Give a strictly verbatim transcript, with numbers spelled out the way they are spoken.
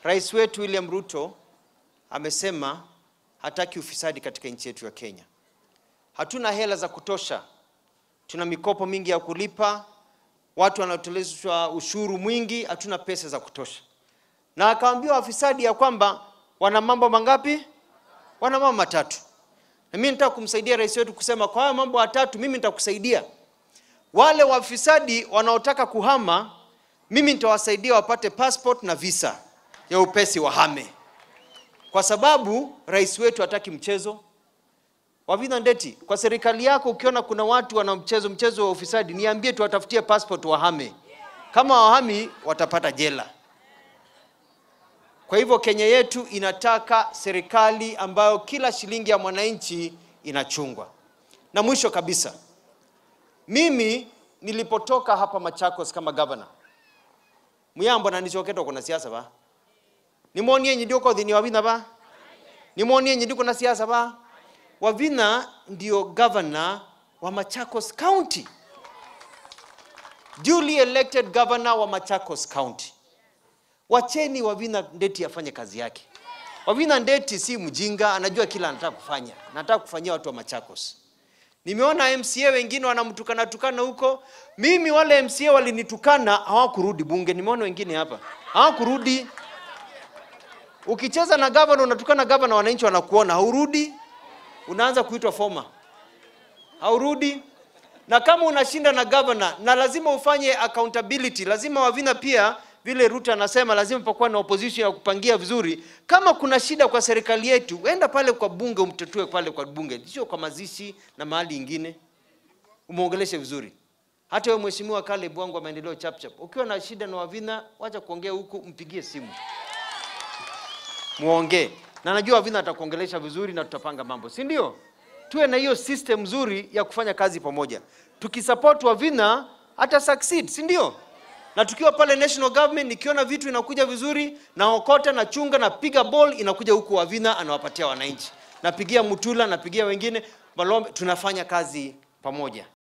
Rais wetu William Ruto amesema hataki ufisadi katika nchi yetu ya Kenya. Hatuna hela za kutosha. Tuna mikopo mingi ya kulipa, watu wanatolezwa ushuru mwingi, hatuna pesa za kutosha. Na akaambia wafisadi ya kwamba wana mambo mangapi? Wana mambo matatu. Na mimi nataka kumsaidia rais wetu kusema kwa haya mambo matatu mimi nitakusaidia. Wale wafisadi wanaotaka kuhama, mimi nitawasaidia wapate passport na visa ya upesi wahame. Kwa sababu rais wetu hataki mchezo. Wavinya ndeti, kwa serikali yako ukiona kuna watu wana mchezo mchezo wa ufisadi, niambie tuwatafutie passport wahame. Kama wahami watapata jela. Kwa hivyo Kenya yetu inataka serikali ambayo kila shilingi ya mwananchi inachungwa. Na mwisho kabisa, mimi nilipotoka hapa Machakos kama governor, muyambo na nichoketo kuna siasa ba? Nimuonie nyidiko dhini Wavinya ba? Nimuonie nyidiko na siasa ba? Wavinya ndio governor wa Machakos County. Duly elected governor wa Machakos County. Wacheni Wavinya ndeti afanye kazi yake. Wavinya ndeti si mjinga, anajua kila anataka kufanya. Anataka kufanyia watu wa Machakos. Nimeona M C A wengine wanamtukana tukana huko. Mimi wale M C A walinitukana hawakurudi bunge. Nimeona wengine hapa. Hawakurudi. Ukicheza na governor unatukana governor, wananchi wanakuona, haurudi. Unaanza kuitwa former. Haurudi. Na kama unashinda na governor, na lazima ufanye accountability, lazima Wavinya pia vile RUTO anasema lazima pakuwa na opposition ya kupangia vizuri. Kama kuna shida kwa serikali yetu, enda pale kwa bunge umtetue pale kwa bunge, sio kwa mazishi na mahali ingine. Umuongeleshe vizuri. Hata wewe mheshimiwa Kale Bwangu wa maendeleo chap chap, ukiwa na shida na Wavinya, wacha kuongea huko, mpigie simu. Muongee. Na najua Wavinya atakuongelesha vizuri na tutapanga mambo, si ndio? Tuwe na hiyo system nzuri ya kufanya kazi pamoja. Tukisupport Wavinya hata succeed, si ndio? Na tukiwa pale national government, nikiona vitu inakuja vizuri, na okota na chunga na piga ball, inakuja huku Wavinya anawapatia wananchi. Napigia Mutula, napigia wengine, Balombe, tunafanya kazi pamoja.